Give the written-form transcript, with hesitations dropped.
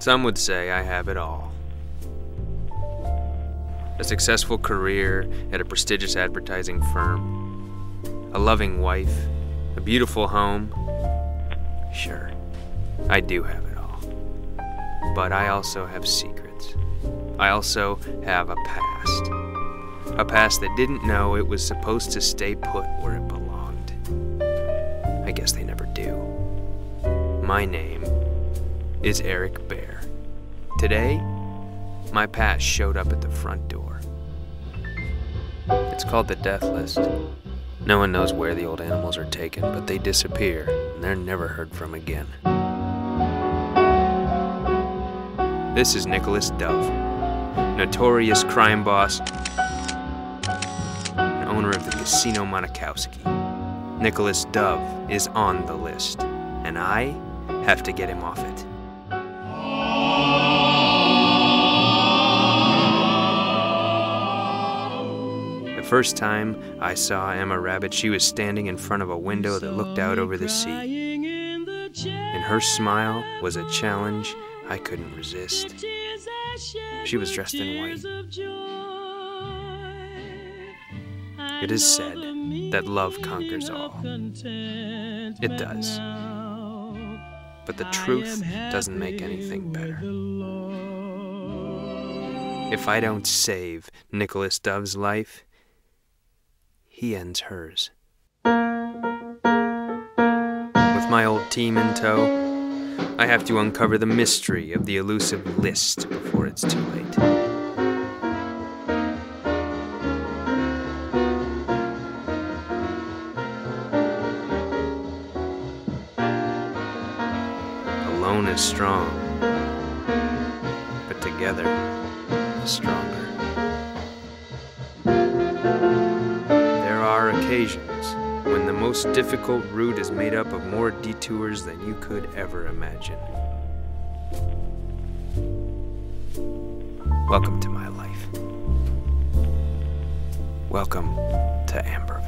Some would say I have it all. A successful career at a prestigious advertising firm, a loving wife, a beautiful home. Sure, I do have it all. But I also have secrets. I also have a past. A past that didn't know it was supposed to stay put where it belonged. I guess they never do. My name is Eric Bear. Today, my past showed up at the front door. It's called the death list. No one knows where the old animals are taken, but they disappear, and they're never heard from again. This is Nicholas Dove, notorious crime boss and owner of the Casino Monikowski. Nicholas Dove is on the list, and I have to get him off it. The first time I saw Emma Rabbit, she was standing in front of a window that looked out over the sea. And her smile was a challenge I couldn't resist. She was dressed in white. It is said that love conquers all. It does. But the truth doesn't make anything better. If I don't save Nicholas Dove's life, he ends hers. With my old team in tow, I have to uncover the mystery of the elusive list before it's too late. Alone is strong, but together is stronger. There are occasions when the most difficult route is made up of more detours than you could ever imagine. Welcome to my life. Welcome to Amber.